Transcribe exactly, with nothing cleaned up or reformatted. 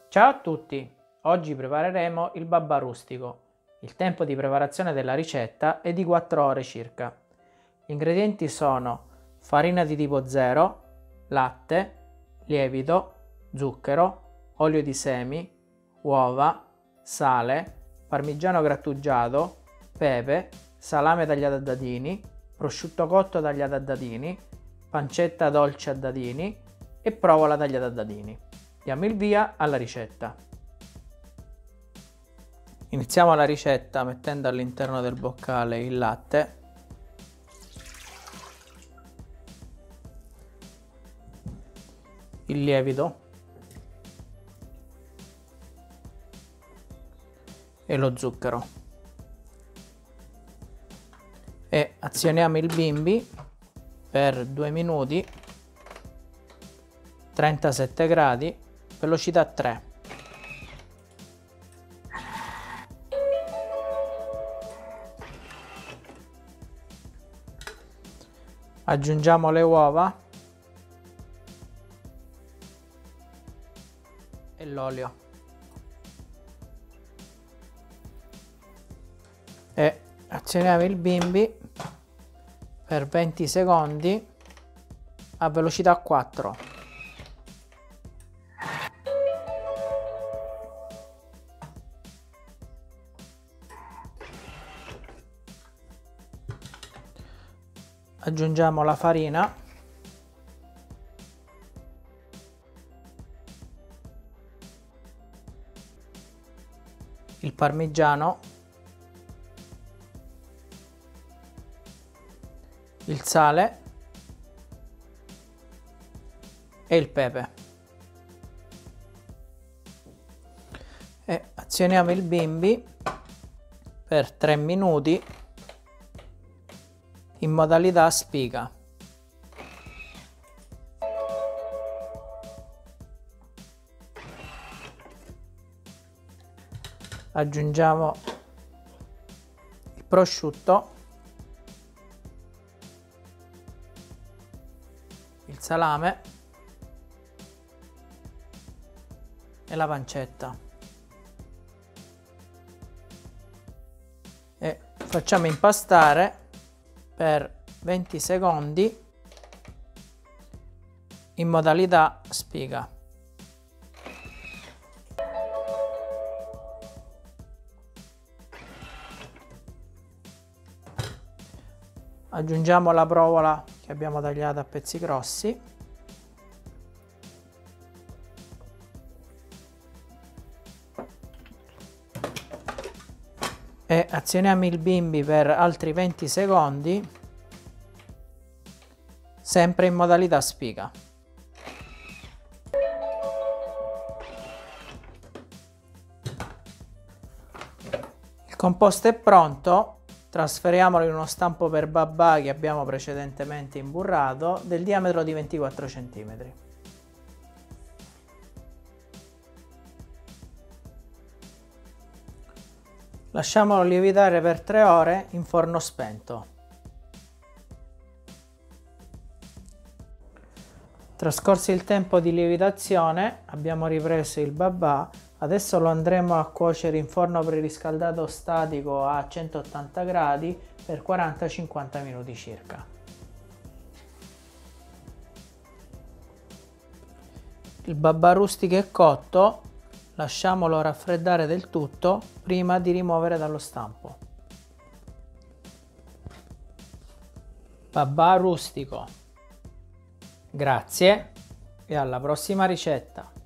Ciao a tutti! Oggi prepareremo il babà rustico. Il tempo di preparazione della ricetta è di quattro ore circa. Gli ingredienti sono farina di tipo zero, latte, lievito, zucchero, olio di semi, uova, sale, parmigiano grattugiato, pepe, salame tagliato a dadini, prosciutto cotto tagliato a dadini, pancetta dolce a dadini e provola tagliata a dadini. Diamo il via alla ricetta. Iniziamo la ricetta mettendo all'interno del boccale il latte, il lievito e lo zucchero e azioniamo il bimbi per due minuti, trentasette gradi, velocità tre. Aggiungiamo le uova e l'olio e azioniamo il bimbi per venti secondi a velocità quattro. Aggiungiamo la farina, il parmigiano, il sale e il pepe e azioniamo il bimbi per tre minuti in modalità spiga. Aggiungiamo il prosciutto, il salame e la pancetta e facciamo impastare per venti secondi in modalità spiga. Aggiungiamo la provola che abbiamo tagliato a pezzi grossi e azioniamo il bimbi per altri venti secondi, sempre in modalità spiga. Il composto è pronto, trasferiamolo in uno stampo per babà che abbiamo precedentemente imburrato del diametro di ventiquattro centimetri. Lasciamolo lievitare per tre ore in forno spento. Trascorso il tempo di lievitazione, abbiamo ripreso il babà. Adesso lo andremo a cuocere in forno preriscaldato statico a centottanta gradi per quaranta cinquanta minuti circa. Il babà rustico è cotto. Lasciamolo raffreddare del tutto prima di rimuovere dallo stampo. Babà rustico. Grazie e alla prossima ricetta!